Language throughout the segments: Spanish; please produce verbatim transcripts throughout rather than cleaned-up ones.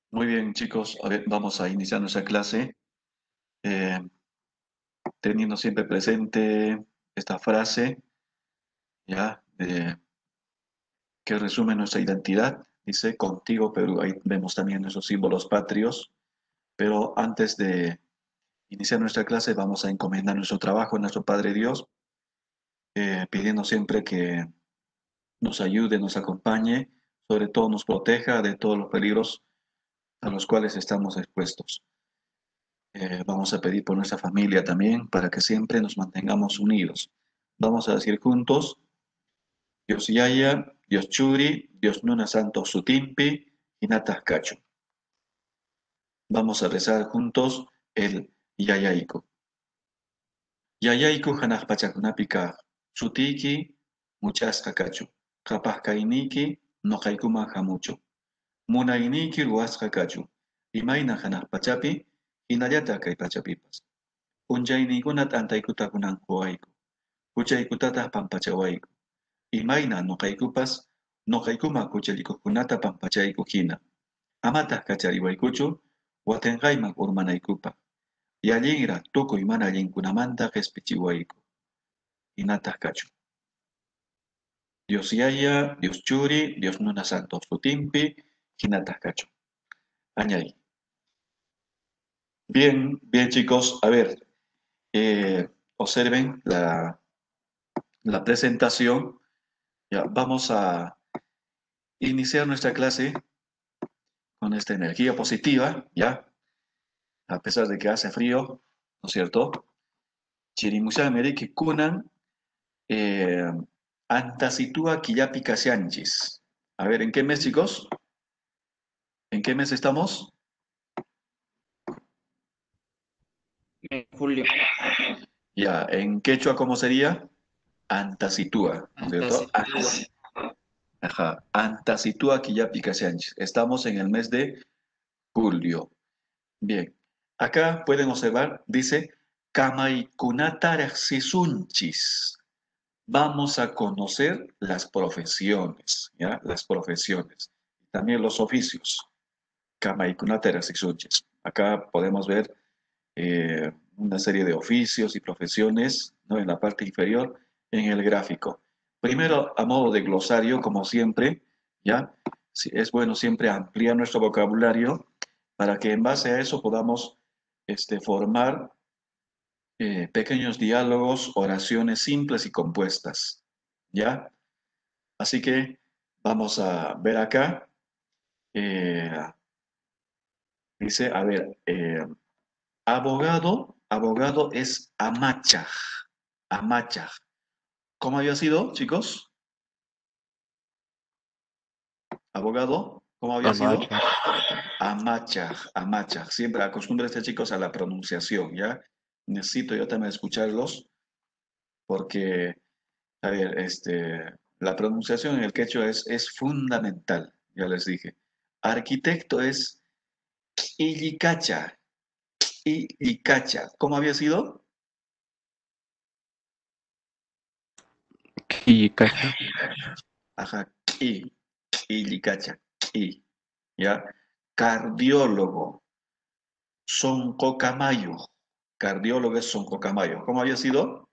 Muy bien, chicos, a ver, vamos a iniciar nuestra clase eh, teniendo siempre presente esta frase, ¿ya? De- que resume nuestra identidad. Dice, contigo, Perú. Ahí vemos también nuestros símbolos patrios. Pero antes de iniciar nuestra clase, vamos a encomendar nuestro trabajo a nuestro Padre Dios, eh, pidiendo siempre que nos ayude, nos acompañe, sobre todo nos proteja de todos los peligros a los cuales estamos expuestos. Eh, vamos a pedir por nuestra familia también para que siempre nos mantengamos unidos. Vamos a decir juntos, Dios Yaya, Dios Churi, Dios Nuna Santo Sutimpi, Hinatas Cacho. Vamos a rezar juntos el Yayaico. Yayaico Hanaj Pachakunapika, Sutiki, Muchasca Cacho. Capaz Kainiki, no Kaikuma Hamucho. Munainiki Ruasca Cacho. Imaina Hanaj Pachapi, Hinayata Kai Pachapipas. Punchaynikunata antaykuta huayku. Huchaykutataq pampachawayku. Imayna ñuqaykupas ñuqaykuma huchalikuqkunata pampachayku hina. Amataq kachariwaykuchu watinqayman urmanaykupaq. Yallinra tukuy mana allinkunamanta qhispichiwayku. Hinataq kachun. Dios Yaya, Dios Churi, Dios Nuna Santo Sutimpi, hinataq kachun. Añay. Bien, bien chicos, a ver, eh, observen la, la presentación. Ya, vamos a iniciar nuestra clase con esta energía positiva, ¿ya? A pesar de que hace frío, ¿no es cierto? Chirimusa meriki kunan eh, antasitua killapi kasyanchis. A ver, ¿en qué mes, chicos? ¿En qué mes estamos? En julio, Ya, en quechua, ¿cómo sería? Antasitua, ¿no es cierto? Ah, Antacitua, ajá, antasitua killapi kasyanchis. Estamos en el mes de julio. Bien, acá pueden observar, dice, Kamaikunataraxisunchis. Vamos a conocer las profesiones, ¿ya? Las profesiones. También los oficios. Kamaikunataraxisunchis. Acá podemos ver eh, una serie de oficios y profesiones, ¿no? En la parte inferior, en el gráfico. Primero, a modo de glosario, como siempre, ¿ya? Sí, es bueno siempre ampliar nuestro vocabulario para que en base a eso podamos este, formar eh, pequeños diálogos, oraciones simples y compuestas, ¿ya? Así que vamos a ver acá. eh, dice, a ver, eh, abogado, abogado es amachaj, amachaj. ¿Cómo había sido, chicos? Abogado, ¿cómo había sido? Amacha, Amachaj, amachaj. Siempre acostúmbrense, chicos, a la pronunciación, ¿ya? Necesito yo también escucharlos porque, a ver, este, la pronunciación en el quechua es, es fundamental, ya les dije. Arquitecto es Illicacha, Illicacha. ¿Cómo había sido? Quillicacha, Ajá, I, Illicacha, I, ¿ya? Cardiólogo, Soncocamayo. Cardiólogo es Soncocamayo. ¿Cómo había sido?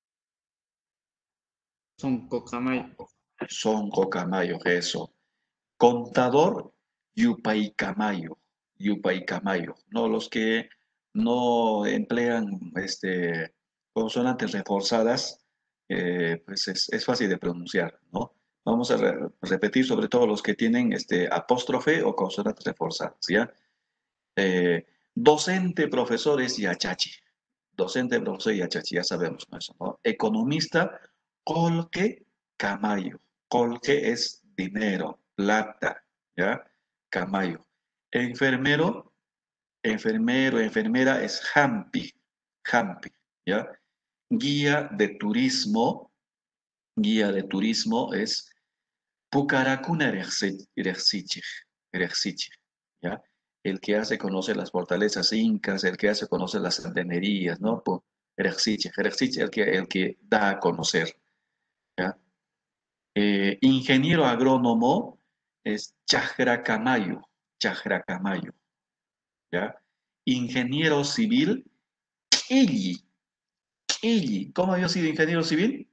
son cocamayo, Soncocamayo, eso. Contador, Yupaicamayo, Yupaicamayo, ¿no? Los que no emplean este, consonantes reforzadas, eh, pues es, es fácil de pronunciar, ¿no? Vamos a re- repetir sobre todo los que tienen este, apóstrofe o consonantes reforzadas, ¿ya? Eh, docente, profesor es yachachi. Docente, profesor yachachi, ya sabemos, ¿no? Eso, ¿no? Economista, colque, camayo. Colque es dinero, plata, ¿ya? Camayo. Enfermero, enfermero, enfermera es jampi, jampi, ¿ya? Guía de turismo, guía de turismo es Pucaracuna Erexich, ¿ya? El que hace conocer las fortalezas incas, el que hace conocer las andenerías, ¿no? Pu- Erexich, Erexich, el que, el que da a conocer, ¿ya? Eh, ingeniero agrónomo es Chajra Camayo, Chajracamayo, ¿ya? Ingeniero civil, Quilli, Quilli. ¿Cómo había sido ingeniero civil?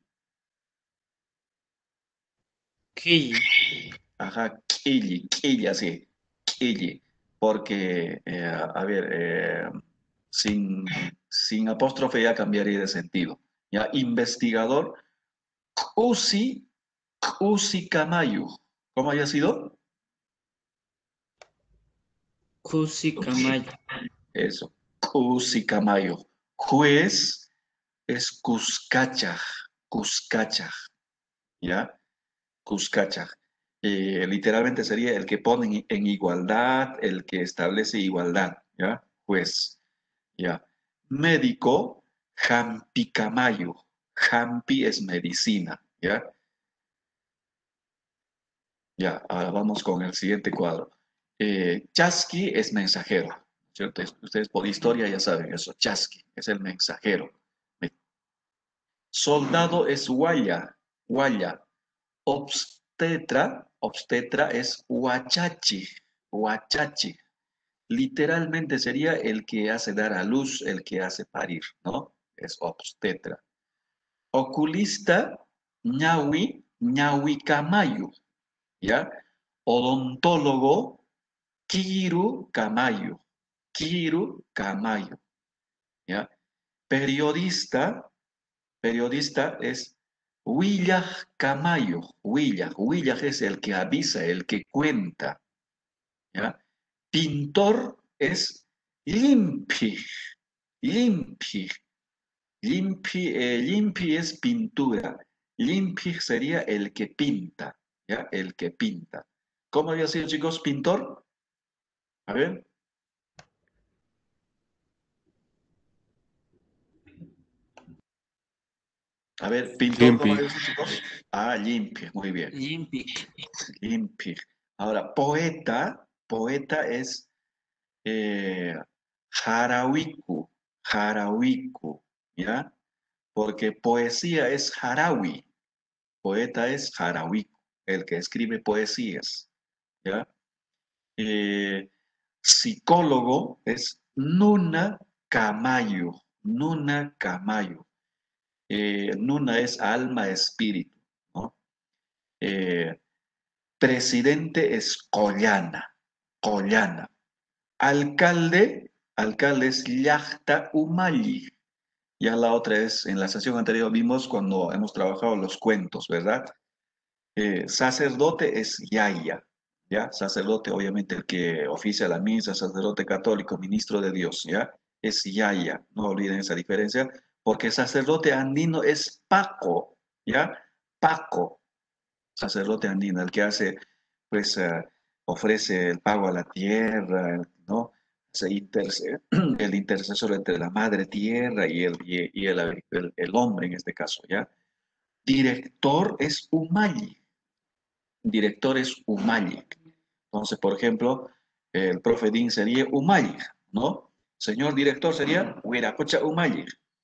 Quilli. Ajá, Quilli, Quilli, así, Quilli. Porque, eh, a ver, eh, sin, sin apóstrofe ya cambiaría de sentido. ¿Ya? Investigador, Cusi, Cusi Camayo. ¿Cómo había sido? Cusi Camayo. Eso, Cusi Camayo. Juez es Cuscacha, Cuscacha, ¿ya? Cuscacha. Eh, literalmente sería el que pone en, en igualdad, el que establece igualdad, ¿ya? Juez, ¿ya? Médico, Jampicamayo. Jampi es medicina, ¿ya? Ya, ahora vamos con el siguiente cuadro. Eh, Chasqui es mensajero, ¿cierto? Ustedes por historia ya saben eso. Chasqui es el mensajero. Soldado es guaya, guaya. Obstetra, obstetra es huachachi, huachachi. Literalmente sería el que hace dar a luz, el que hace parir, ¿no? Es obstetra. Oculista, ñawi, ñawi camayo, ¿ya? Odontólogo, Kiru Camayo, Kiru Camayo, ¿ya? Periodista, periodista es Willah Camayo, Willah, Willah es el que avisa, el que cuenta, ¿ya? Pintor es Limpi, Limpi, Limpi, eh, Limpi es pintura, Limpi sería el que pinta, ¿ya? El que pinta. ¿Cómo había sido, chicos, pintor? A ver. A ver, pintor, ¿cómo Limpi. dicen, chicos? Ah, limpio, muy bien. Limpic. Limpio. Ahora, poeta, poeta es eh, Jarawiku, Jarawiku, ¿ya? Porque poesía es Jarawi, poeta es Jarawiku, el que escribe poesías, ¿ya? Eh, psicólogo es Nuna Camayo, Nuna Camayo. Eh, Nuna es alma, espíritu, ¿no? Eh, Presidente es Collana, Collana. Alcalde, alcalde es Llacta Humali. Ya la otra es, en la sesión anterior vimos cuando hemos trabajado los cuentos, ¿verdad? Eh, sacerdote es Yaya, ¿ya? Sacerdote, obviamente, el que oficia la misa, sacerdote católico, ministro de Dios, ¿ya? Es Yaya, no olviden esa diferencia, porque sacerdote andino es Paco, ¿ya? Paco, sacerdote andino, el que hace, pues, eh, ofrece el pago a la tierra, el- ¿no? Se interce- el intercesor entre la madre tierra y el, y, y el, el- el hombre en este caso, ¿ya? Director es Umayi, director es Umayi. Entonces, por ejemplo, el profe Dean sería Umayi, ¿no? Señor director sería Huiracocha Umayi,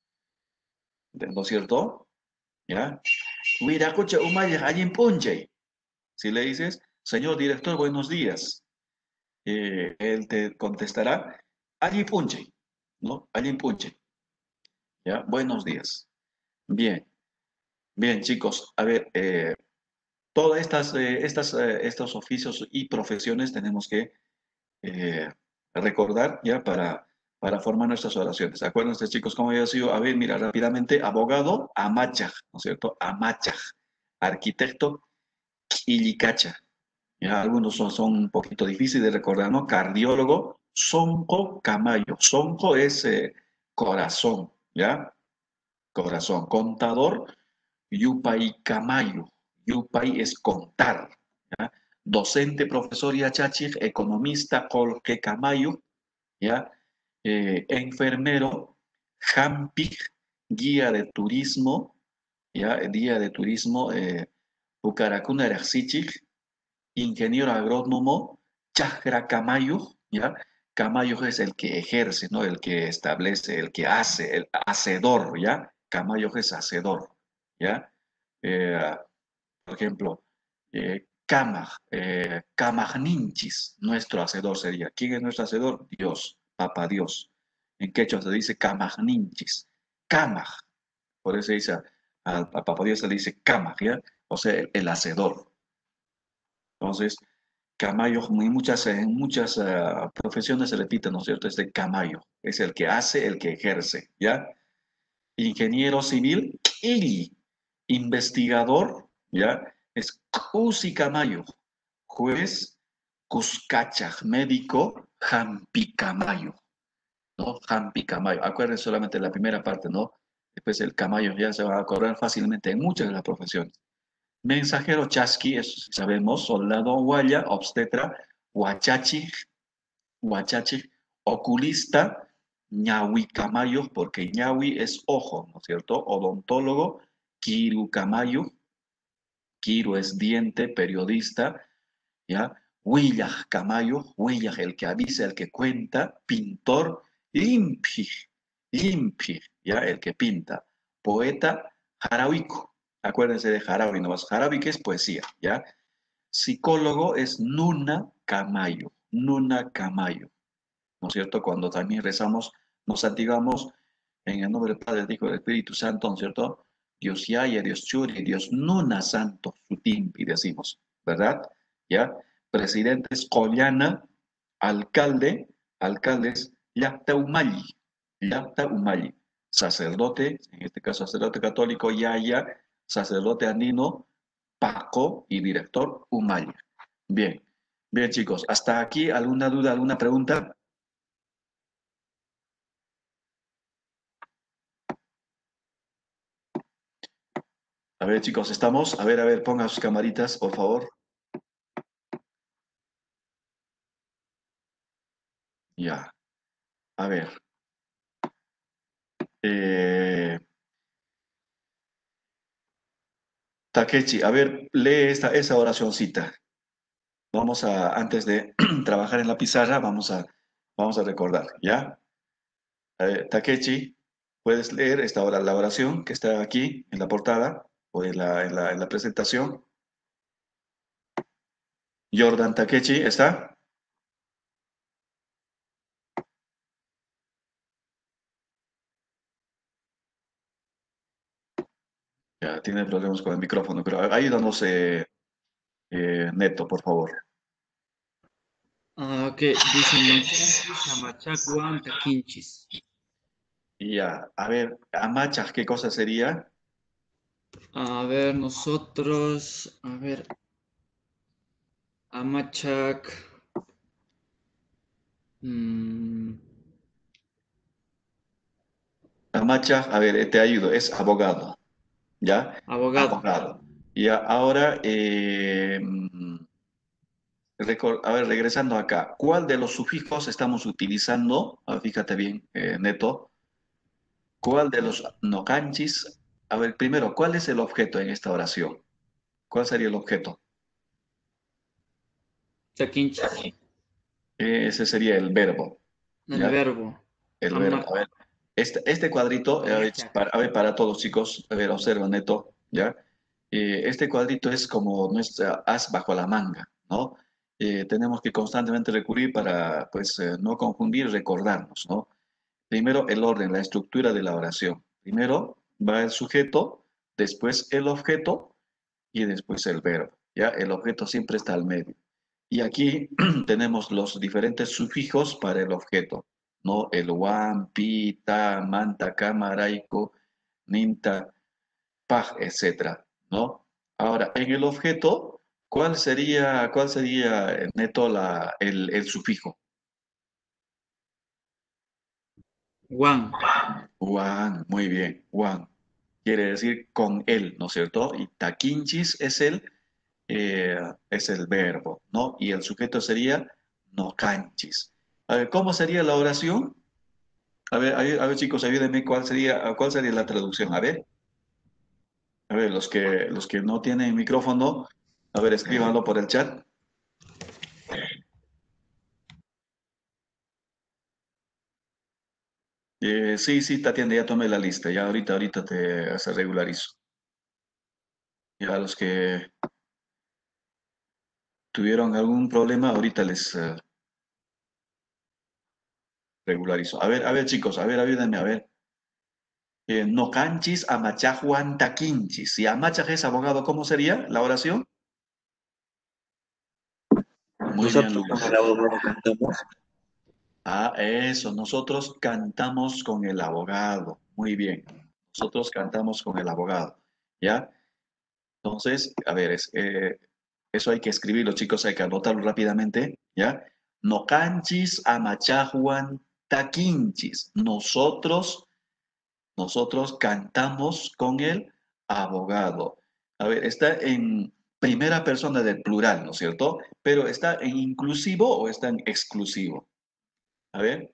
¿no es cierto? ¿Ya? Huiracocha Umayi, allí Punjay. Si le dices, señor director, buenos días, eh, él te contestará, allí punche, ¿no? Allí punche, ¿ya? Buenos días. Bien, bien, chicos, a ver, eh, todas estas, eh, estas, eh, estos oficios y profesiones tenemos que eh, recordar ya para, para formar nuestras oraciones. Acuérdense, chicos, cómo había sido, a ver, mira, rápidamente, abogado, Amachaj, ¿no es cierto? Amachaj, arquitecto, Quilicacha. Ya, algunos son, son un poquito difíciles de recordar, ¿no? Cardiólogo, Sonco Camayo. Sonco es eh, corazón, ¿ya? Corazón. Contador, Yupay Camayo. Yupay es contar, ¿ya? Docente, profesor Yachachik, economista, Colque Camayo, ¿ya? Eh, enfermero, Jampik, guía de turismo, ¿ya? Guía de turismo, eh, Bucaracuna Eraxichik, ingeniero agrónomo, Chajra Camayo, ¿ya? Camayo es el que ejerce, ¿no? El que establece, el que hace, el hacedor, ¿ya? Camayo es hacedor, ¿ya? Eh, por ejemplo, eh, Kamaj, eh, Kamajninchis, nuestro hacedor sería. ¿Quién es nuestro hacedor? Dios, Papá Dios. En quechua se dice Kamajninchis. Kamaj, por eso se dice, a, a Papá Dios se le dice Kamaj, ¿ya? O sea, el, el hacedor. Entonces, Camayo, en muchas, en muchas ah, profesiones se repite, ¿no es cierto? Es de Camayo, es el que hace, el que ejerce, ¿ya? Ingeniero civil, Ili. Investigador, ¿ya? Es Cusi Camayo. Juez, Cuscachaj. Médico, Jampi Camayo, ¿no? Jampi Camayo. Acuérdense solamente la primera parte, ¿no? Después el Camayo ya se va a acordar fácilmente en muchas de las profesiones. Mensajero chasqui, eso sí sabemos, soldado guaya, obstetra, huachachi, huachachi, oculista, ñahui camayo, porque ñahui es ojo, ¿no es cierto? Odontólogo, kiru camayo, kiru es diente, periodista, ¿ya? Huillaj camayo, huillaj el que avisa, el que cuenta, pintor, limpi, limpi, ¿ya? El que pinta, poeta, jarawico. Acuérdense de Jarawi, no más. Jarawi que es poesía, ¿ya? Psicólogo es Nuna Camayo, Nuna Camayo, ¿no es cierto? Cuando también rezamos, nos activamos en el nombre del Padre, del Hijo y del Espíritu Santo, ¿no es cierto? Dios Yaya, Dios Churi, Dios Nuna Santo, Sutimpi, decimos, ¿verdad? ¿Ya? Presidente es Collana, alcalde, alcaldes, Yapta Umalli, Yapta Umalli, sacerdote, en este caso sacerdote católico, Yaya, sacerdote andino, Paco y director Umalli. Bien, bien chicos, hasta aquí alguna duda, alguna pregunta. A ver chicos, ¿estamos? A ver, a ver, pongan sus camaritas, por favor. Ya, a ver. Eh, Takechi, a ver, lee esta, esa oracioncita. Vamos a, antes de trabajar en la pizarra, vamos a, vamos a recordar, ¿ya? A ver, Takechi, ¿puedes leer esta hora, la oración que está aquí en la portada o en la, en la, en la presentación? Jordan Takechi, ¿está? Ya, tiene problemas con el micrófono, pero ayúdanos, eh, eh, Neto, por favor. Ah, ok, dice Machanchis, Amachacuan, Taquinchis. Ya, a ver, Amachas, ¿qué cosa sería? A ver, nosotros, a ver, Amachak, mm, Amachas, a ver, eh, te ayudo, es abogado, ¿ya? abogado. Abogado. Y a- ahora, eh, mm, recor- a ver, regresando acá, ¿cuál de los sufijos estamos utilizando? Ah, fíjate bien, eh, Neto. ¿Cuál de los nocanchis? A ver, primero, ¿cuál es el objeto en esta oración? ¿Cuál sería el objeto? Taquinchis, Eh, ese sería el verbo, el ¿ya? verbo. El verbo. Ama, A ver, este, este cuadrito, eh, a ver, Amachak. para, a ver, para todos chicos, a ver, observa, Neto, ¿ya? Eh, este cuadrito es como nuestra as bajo la manga, ¿no? Eh, tenemos que constantemente recurrir para, pues, eh, no confundir, recordarnos, ¿no? Primero el orden, la estructura de la oración. Primero va el sujeto, después el objeto y después el verbo, ¿ya? El objeto siempre está al medio. Y aquí tenemos los diferentes sufijos para el objeto, ¿no? El wan, pi, ta, manta, camaraico, ninta, paj, etcétera, ¿no? Ahora, en el objeto, ¿cuál sería, cuál sería, eh, Neto, la, el, el sufijo? Juan. Wan, muy bien, wan. Quiere decir con él, ¿no es cierto? Y taquinchis es el, eh, es el verbo, ¿no? Y el sujeto sería no canchis. A ver, ¿cómo sería la oración? A ver, a ver, a ver, chicos, ayúdenme, ¿cuál sería, cuál sería la traducción? A ver, a ver, los que, los que no tienen micrófono, a ver, escríbanlo por el chat. Eh, sí, sí, Tatiana, ya tomé la lista, ya ahorita, ahorita te se regularizo. Ya los que, ¿Tuvieron algún problema? Ahorita les eh, regularizo. A ver, a ver, chicos, a ver, ayúdenme, a ver. Eh, no canchis amachajuan taquinchis. Si amachaj es abogado, ¿cómo sería la oración? Muy bien, Nosotros Luis. con el abogado cantamos. Ah, eso, nosotros cantamos con el abogado. Muy bien. Nosotros cantamos con el abogado. ¿Ya? Entonces, a ver, es, eh, eso hay que escribirlo, chicos, hay que anotarlo rápidamente. ¿Ya? No canchis amachajuan taquinchis. Nosotros Nosotros cantamos con el abogado. A ver, está en primera persona del plural, ¿no es cierto? Pero ¿está en inclusivo o está en exclusivo? A ver,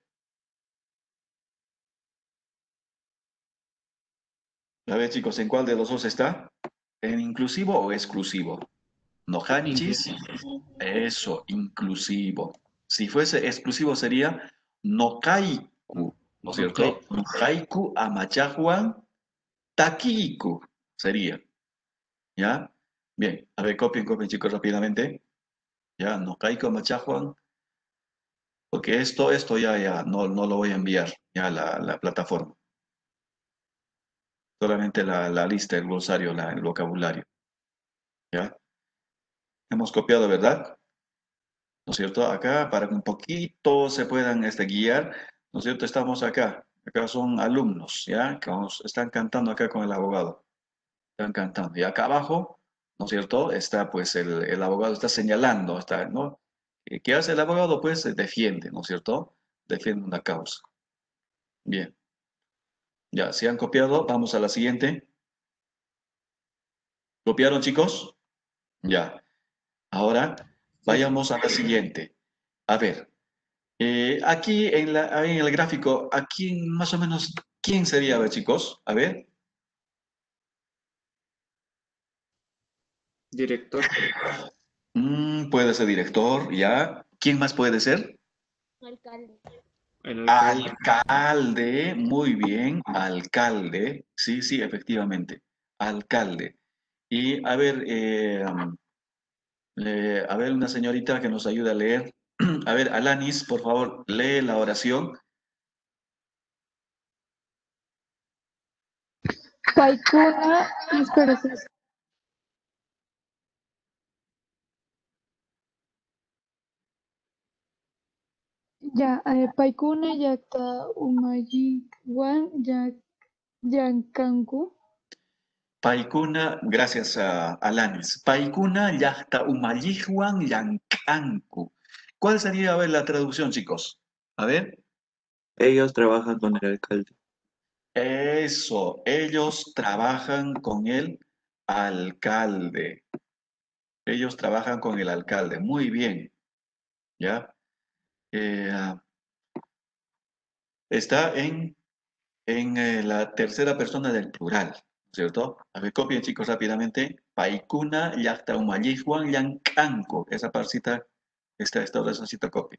a ver chicos, ¿en cuál de los dos está? ¿En inclusivo o exclusivo? No hanchis, Inclusive. eso, inclusivo. Si fuese exclusivo sería no kaiku, ¿no es No cierto? No kaiku amachajuan takiku sería. ¿Ya? Bien, a ver, copien, copien chicos rápidamente. Ya, no caigo machajuan, porque esto, esto ya, ya, no, no lo voy a enviar ya a la, la plataforma. Solamente la, la lista, el glosario, la- el vocabulario. ¿Ya? Hemos copiado, ¿verdad? ¿No es cierto? Acá, para que un poquito se puedan este, guiar, ¿no es cierto? Estamos acá. Acá son alumnos, ¿ya? Que nos están cantando acá con el abogado. Están cantando. Y acá abajo, ¿no es cierto? Está, pues, el, el abogado está señalando, está, ¿no? ¿Qué qué hace el abogado? Pues, se defiende, ¿no es cierto? Defiende una causa. Bien. Ya, si han copiado, vamos a la siguiente. ¿Copiaron, chicos? Ya. Ahora, Sí, sí. vayamos a la siguiente. A ver, eh, aquí en la, ahí en el gráfico, aquí más o menos, ¿quién sería? A ver, chicos, a ver. Director. Mm, puede ser director, ya. ¿Quién más puede ser? El alcalde. Alcalde, muy bien, alcalde. Sí, sí, efectivamente, alcalde. Y a ver, eh, eh, a ver, una señorita que nos ayude a leer. A ver, Alanis, por favor, lee la oración. Paikuna, espera, espera. Ya, eh, Paikuna, Yakta, Umayikwan, Yak, Yankanku. Paikuna, gracias a Alanis. Paikuna llaqta umalliqwan llamkanku. ¿Cuál sería, a ver, la traducción, chicos? A ver. Ellos trabajan con el alcalde. Eso, ellos trabajan con el alcalde. Ellos trabajan con el alcalde. Muy bien, ¿ya? Eh, está en, en eh, la tercera persona del plural, ¿cierto? A ver, copien, chicos, rápidamente. Paikuna llaqta umalliqwan llamkanku. Esa partecita, esta, esta oracióncita copia.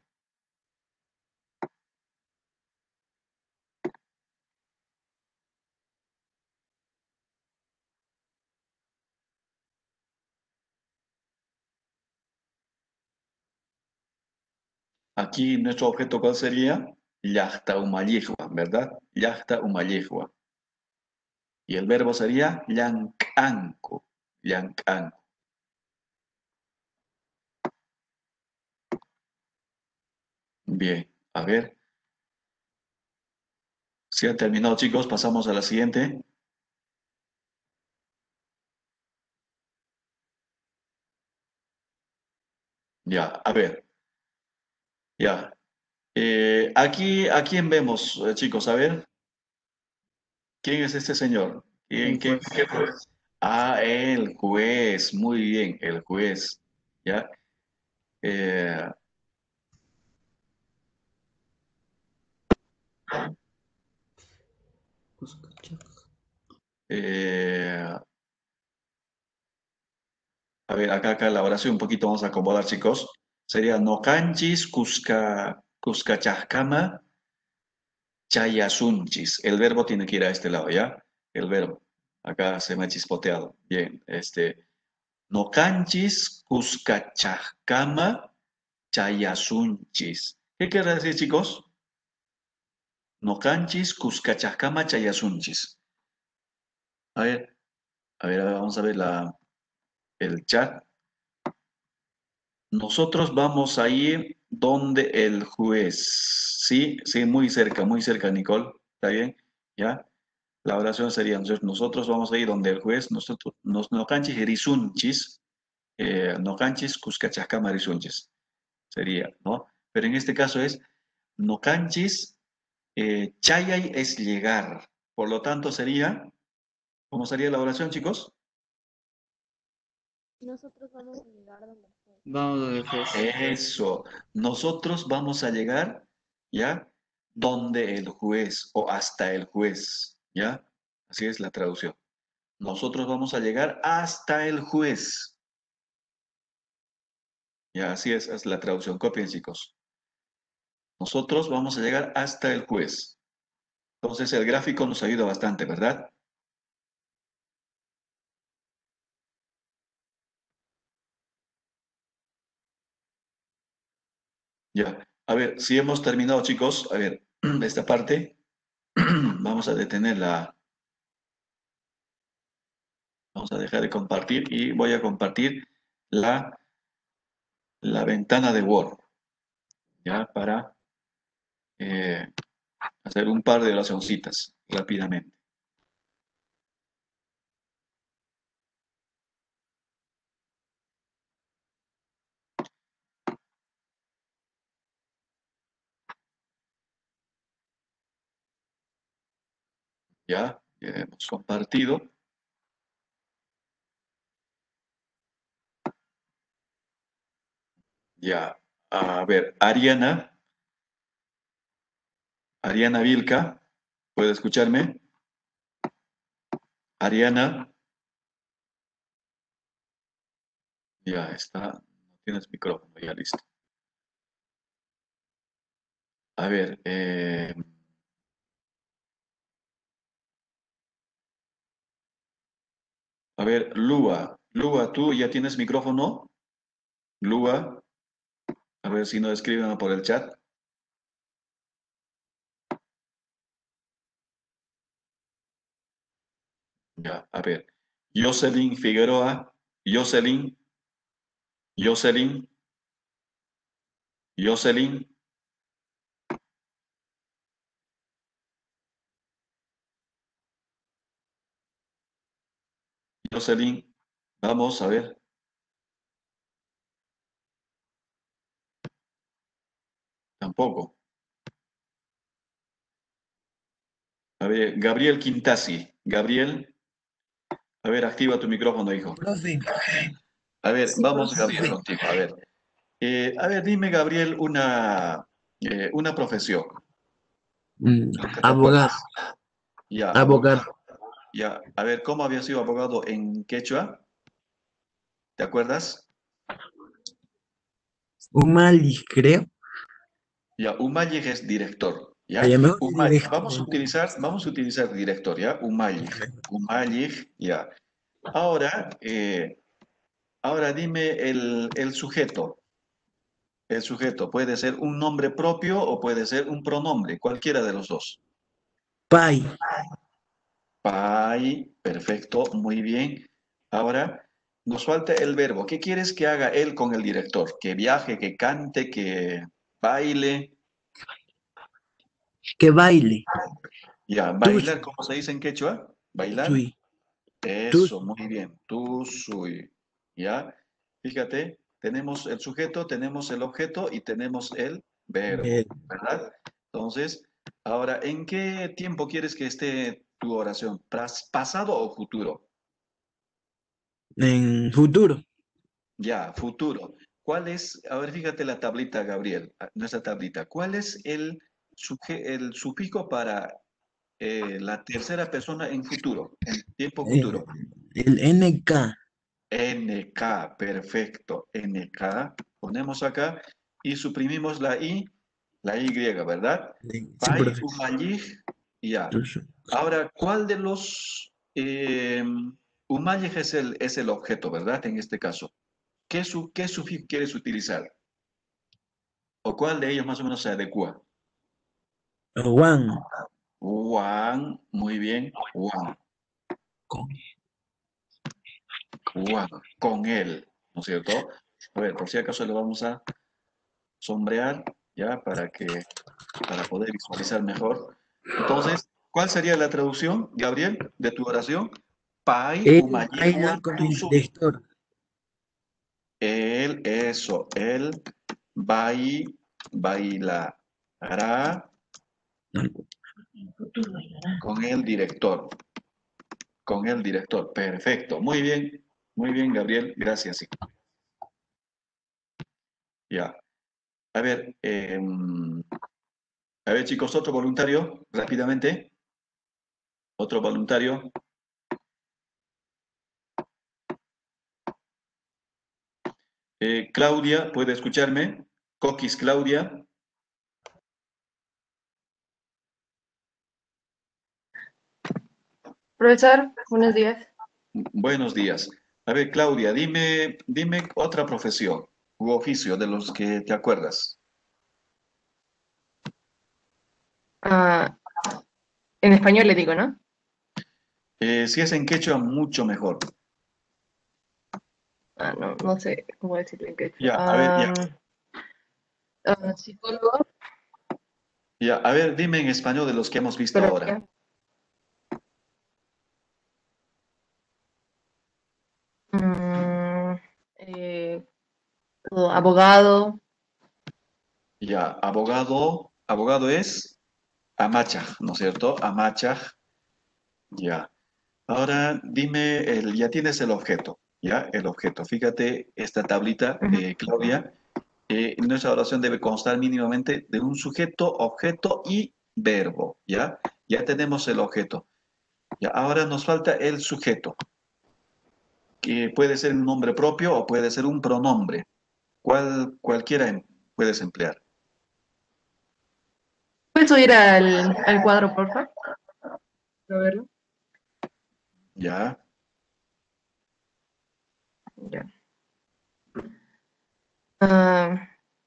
Aquí nuestro objeto, ¿cuál sería? Llaqta umalliqwan, ¿verdad? Llaqta umalliqwan. Y el verbo sería llamkanku. Llamkanku. Bien, a ver. Si han terminado, chicos, pasamos a la siguiente. Ya, a ver, ya. Eh, aquí, ¿a quién vemos, eh, chicos? A ver, ¿quién es este señor? ¿Quién, Un qué, juez. qué juez? Ah, el juez, muy bien, el juez. ¿Ya? Eh, eh, a ver, acá, acá la oración un poquito vamos a acomodar, chicos. Sería no canchis, cusca, cuscachascama, chayasunchis. El verbo tiene que ir a este lado, ¿ya? El verbo. Acá se me ha chispoteado. Bien, este. Nocanchis cuscachajcama chayasunchis. ¿Qué quiere decir, chicos? Nocanchis cuscachajcama chayasunchis. A ver, a ver, a ver, vamos a ver la, el chat. Nosotros vamos a ir donde el juez. Sí, sí, muy cerca, muy cerca, Nicole. ¿Está bien? ¿Ya? La oración sería, entonces, nosotros vamos a ir donde el juez, nosotros, nos, no canchis erisunchis, eh, no canchis cuscachacama erisunchis, sería, ¿no? Pero en este caso es, no canchis, eh, chayay es llegar. Por lo tanto sería, ¿cómo sería la oración, chicos? Nosotros vamos a llegar donde esté. Vamos al juez. Eso, nosotros vamos a llegar, ¿ya? Donde el juez o hasta el juez, ¿ya? Así es la traducción. Nosotros vamos a llegar hasta el juez. Ya, así es, es la traducción. Copien, chicos. Nosotros vamos a llegar hasta el juez. Entonces el gráfico nos ayuda bastante, ¿verdad? Ya. A ver, si hemos terminado, chicos, a ver, esta parte, vamos a detenerla. Vamos a dejar de compartir y voy a compartir la, la ventana de Word, ya, para eh, hacer un par de oracioncitas rápidamente. Ya, ya hemos compartido. Ya, a ver, Ariana, Ariana Vilca, ¿puede escucharme? Ariana, ya está, no tienes micrófono, ya listo. A ver, eh, a ver, Lua, Lua, ¿tú ya tienes micrófono? Lua, a ver si no escriben por el chat. Ya, a ver, Jocelyn Figueroa, Jocelyn, Jocelyn, Jocelyn, Jocelyn, vamos a ver. Tampoco. A ver, Gabriel Quintasi, Gabriel, a ver, activa tu micrófono, hijo. Profe, A ver, sí, vamos, profe. Gabriel, contigo. A ver, Eh, a ver, dime, Gabriel, una, eh, una profesión. Mm, Lo que te abogado, acuerdas. Ya, abogado. abogado. Ya, a ver, ¿cómo había sido abogado en quechua? ¿Te acuerdas? Umali, creo. Ya, Umayeg es director. ¿Ya? Allá mejor Umay- directo. vamos a utilizar, vamos a utilizar director, ¿ya? Umayeg. Umayeg, ya. Ahora, eh, ahora dime el, el sujeto. El sujeto puede ser un nombre propio o puede ser un pronombre, cualquiera de los dos. Pai, Pai, perfecto, muy bien. Ahora nos falta el verbo. ¿Qué quieres que haga él con el director? Que viaje, que cante, que baile. que baile. Ya, Tush, bailar, ¿cómo se dice en quechua? Bailar. tui, tush, Eso, muy bien. Tú, soy. Ya, fíjate, tenemos el sujeto, tenemos el objeto y tenemos el verbo, eh, ¿verdad? Entonces, ahora, ¿en qué tiempo quieres que esté tu oración? ¿Pras- ¿Pasado o futuro? en futuro. Ya, futuro. ¿Cuál es? A ver, fíjate la tablita, Gabriel, ah, nuestra tablita. ¿Cuál es el, suje- el sufijo para eh, la tercera persona en futuro, en tiempo Eh, futuro? el N K, N K, perfecto. N K, ponemos acá y suprimimos la I, la Y, ¿verdad? eh, sí, Pai, profe. Umayij, ya. Tush. Ahora, ¿cuál de los eh, Umayej es el, es el objeto, ¿verdad? En este caso. ¿Qué, su, qué sufijo quieres utilizar? ¿O cuál de ellos más o menos se adecua? Juan. Juan, muy bien. Juan, Con Juan, con él, ¿no es cierto? A ver, por si acaso le vamos a sombrear, ¿ya? Para que, para poder visualizar mejor. Entonces, ¿cuál sería la traducción, Gabriel, de tu oración? Pai él umayej baila Juan con el tusu. director. Él, eso, él bai, bailará con el director. Con el director. Perfecto. Muy bien. Muy bien, Gabriel. Gracias. Sí. Ya. A ver, eh, a ver, chicos, otro voluntario, rápidamente. Otro voluntario. Eh, Claudia, ¿puede escucharme? Coquis Claudia. Profesor, buenos días. Buenos días. A ver, Claudia, dime, dime otra profesión u oficio de los que te acuerdas. Ah, en español le digo, ¿no? Eh, si es en quechua, mucho mejor. Ah, no, no sé cómo decirlo en quechua. Ya, a ver, ya, Ah, ah, psicólogo, ya. A ver, dime en español de los que hemos visto ahora. psicología. Mm, eh, abogado, Ya, abogado, abogado es amachaj, ¿no es cierto? Amachaj, ya. Ahora dime, el, ya tienes el objeto, ¿ya? El objeto. Fíjate esta tablita, ujú, eh, Claudia. Eh, nuestra oración debe constar mínimamente de un sujeto, objeto y verbo, ¿ya? Ya tenemos el objeto. Ya, ahora nos falta el sujeto, que puede ser un nombre propio o puede ser un pronombre. ¿Cuál, cualquiera em- puedes emplear? ¿puedes subir al, al cuadro, por favor? Para verlo. ¿Ya? Ya. Ah,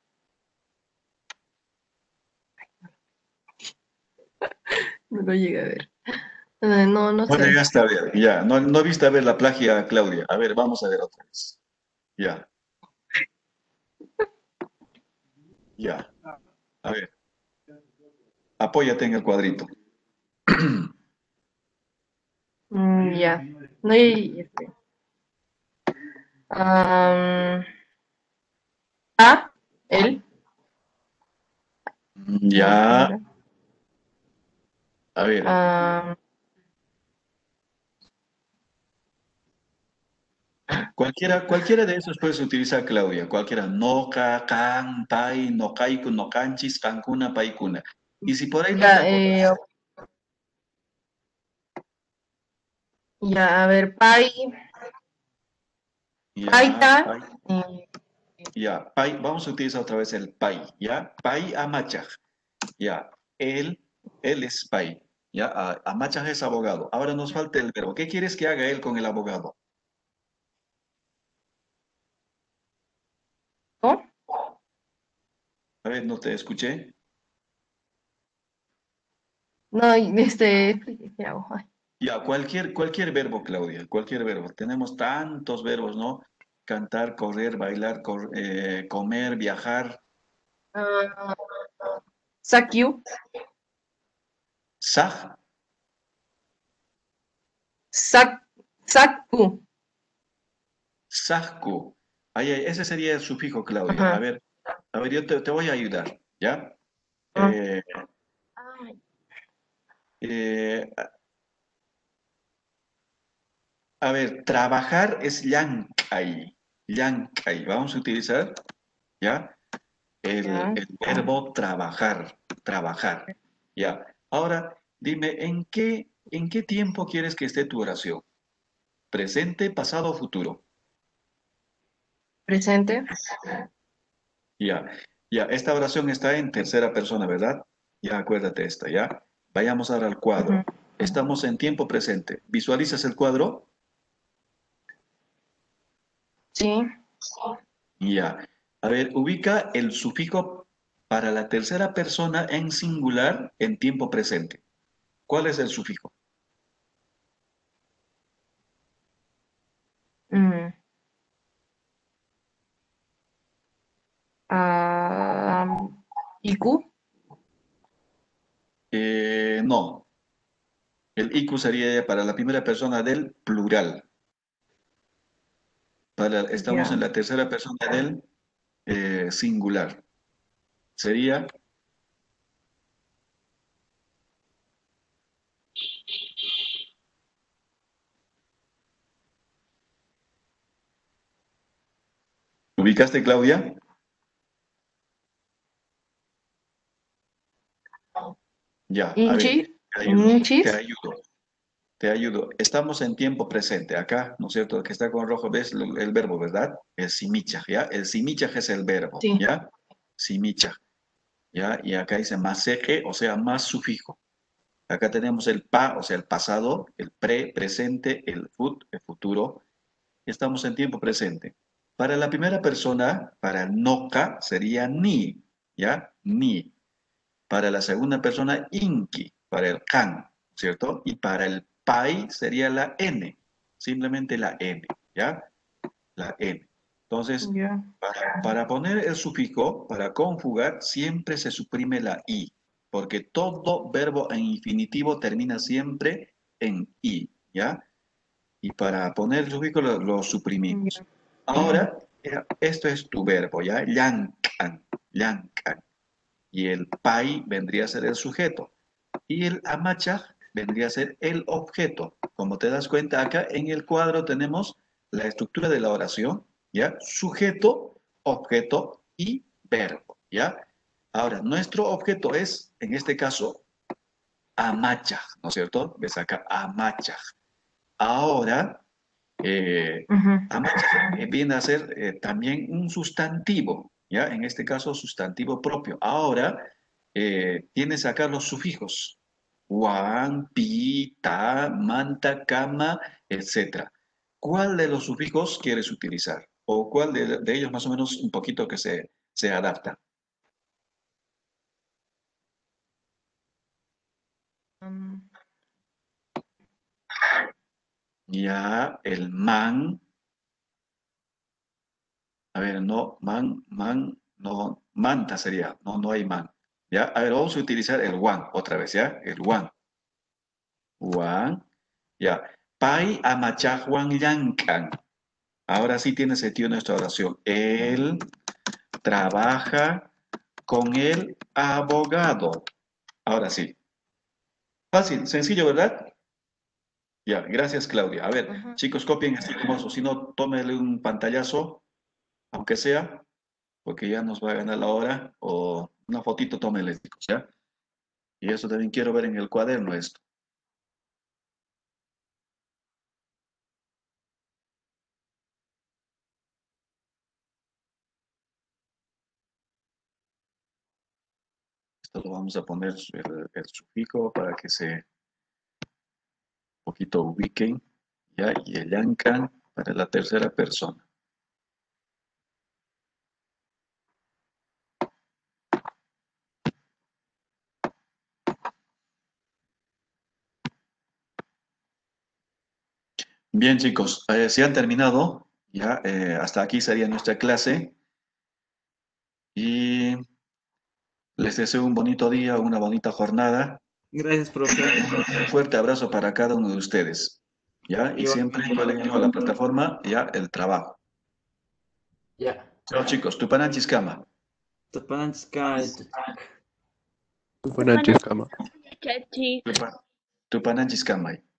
no lo llegué a ver. Ah, no, no No sé. llegaste a ver, ya. No, no viste a ver la plagia, Claudia. A ver, vamos a ver otra vez. Ya, ya. A ver, apóyate en el cuadrito. Mm, ya. No, y, este. Am, a, él. No, ¿cómo Ya, era? a ver. Am, Cualquiera, cualquiera de esos puedes utilizar, Claudia. Cualquiera. Noca, can, pai, nocaiku, nocanchis, cancuna, paicuna. Y si por ahí no te ya, eh, acuerdas, ya, a ver, pai, ya, paita, pai, eh, ya, pai, vamos a utilizar otra vez el pai, ya, pai amachaj, ya, él, él es pai, ya, a- amachaj es abogado. Ahora nos falta el verbo. ¿Qué quieres que haga él con el abogado? ¿cómo? A ver, no te escuché. No, y este, ¿qué hago? Ay. Ya, cualquier, cualquier verbo, Claudia, cualquier verbo. Tenemos tantos verbos, ¿no? Cantar, correr, bailar, cor- eh, comer, viajar. Ah, Sakyu, Saj, sak, sakku, sajku. Ahí, ahí, ese sería el sufijo, Claudia. A ajá. ver, a ver, yo te, te voy a ayudar, ¿ya? Ah, Eh, ay, eh, a a ver, trabajar es llankay. Llankay. Vamos a utilizar, ¿ya? El, ya. el verbo trabajar, trabajar. Ya. Ahora, dime, ¿en qué, en qué tiempo quieres que esté tu oración? ¿Presente, pasado o futuro? Presente. Ya. Ya, esta oración está en tercera persona, ¿verdad? Ya, acuérdate esta, ¿ya? Vayamos ahora al Ujú. cuadro. Estamos en tiempo presente. ¿Visualizas el cuadro? Sí. Ya. A ver, ubica el sufijo para la tercera persona en singular en tiempo presente. ¿Cuál es el sufijo? Mm. Ah, iku. Eh, no. El iku sería para la primera persona del plural. Para, estamos Ya. en la tercera persona del eh, singular. Sería, ¿ubicaste, Claudia? Ya, a ver, Inchi. te ayudo, te Inchis. ayudo, te ayudo. Estamos en tiempo presente. Acá, ¿no es cierto? Que está con rojo, ¿ves el, el verbo, verdad? El simichaj, ¿ya? El simichaj es el verbo, Sí. ¿ya? Simichaj, ¿ya? Y acá dice maseje, o sea, más sufijo. Acá tenemos el pa, o sea, el pasado, el pre, presente, el fut, el futuro. Estamos en tiempo presente. Para la primera persona, para noca, sería ni, ¿ya? Ni. Para la segunda persona, inki, para el can, ¿cierto? Y para el pai sería la n, simplemente la n, ¿ya? La n. Entonces, Ya. para, para poner el sufijo, para conjugar, siempre se suprime la i, porque todo verbo en infinitivo termina siempre en i, ¿ya? Y para poner el sufijo lo, lo suprimimos. Ya. Ahora, eh, esto es tu verbo, ¿ya? Yankan, yankan. Y el pai vendría a ser el sujeto. Y el amacha vendría a ser el objeto. Como te das cuenta, acá en el cuadro tenemos la estructura de la oración, ¿ya? Sujeto, objeto y verbo, ¿ya? Ahora, nuestro objeto es, en este caso, amacha, ¿no es cierto? Ves acá, amacha. Ahora, eh, Ujú. amacha eh, viene a ser eh, también un sustantivo, ¿ya? En este caso, sustantivo propio. Ahora, eh, tienes acá los sufijos. Wan, pi, ta, manta, cama, etcétera. ¿Cuál de los sufijos quieres utilizar? ¿O cuál de, de ellos más o menos un poquito que se, se adapta? Mm, Ya, el man, a ver, no, man, man, no, manta sería, no, no hay man. ¿Ya? A ver, vamos a utilizar el wan otra vez, ¿ya? El wan. Wan, ya. Pai amachahuan yankan. Ahora sí tiene sentido nuestra oración. Él trabaja con el abogado. Ahora sí. Fácil, sencillo, ¿verdad? Ya, gracias, Claudia. A ver, ujú. chicos, copien este hermoso. Si no, tómenle un pantallazo, aunque sea, porque ya nos va a ganar la hora. O una fotito, tómenle, chicos, ¿ya? Y eso también quiero ver en el cuaderno esto. Esto lo vamos a poner el, el sufijo para que se un poquito ubiquen, ¿ya? Y el yankan para la tercera persona. Bien, chicos, eh, si han terminado, ya eh, hasta aquí sería nuestra clase y les deseo un bonito día, una bonita jornada. Gracias, profe. Un fuerte abrazo para cada uno de ustedes, ¿ya? Y siempre Igualmente. a la plataforma, ya, el trabajo. Ya. Chao, chicos, Tupananchis Kama. Tapanska. Buenas noches, cama. Tupa- Tupananchis Kama.